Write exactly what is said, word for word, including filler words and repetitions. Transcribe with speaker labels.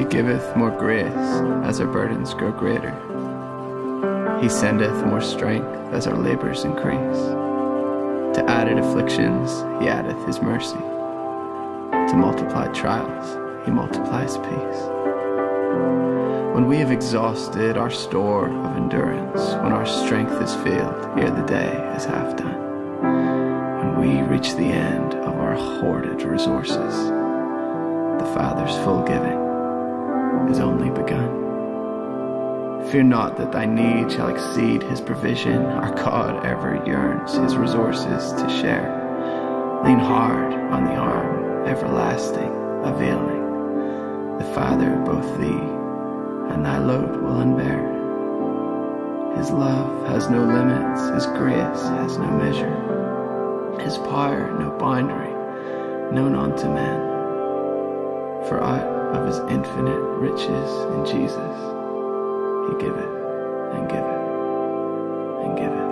Speaker 1: giveth more grace as our burdens grow greater. He sendeth more strength as our labors increase. To added afflictions he addeth his mercy. To multiplied trials he multiplies peace. When we have exhausted our store of endurance, when our strength is failed ere the day is half done, when we reach the end of our hoarded resources, the Father's full giving is only begun. Fear not that thy need shall exceed his provision. Our God ever yearns his resources to share. Lean hard on the arm everlasting, availing. The Father both thee and thy load will unbear. His love has no limits, his grace has no measure, his power no boundary, known unto man. For out of his infinite riches in Jesus, he giveth and giveth and giveth.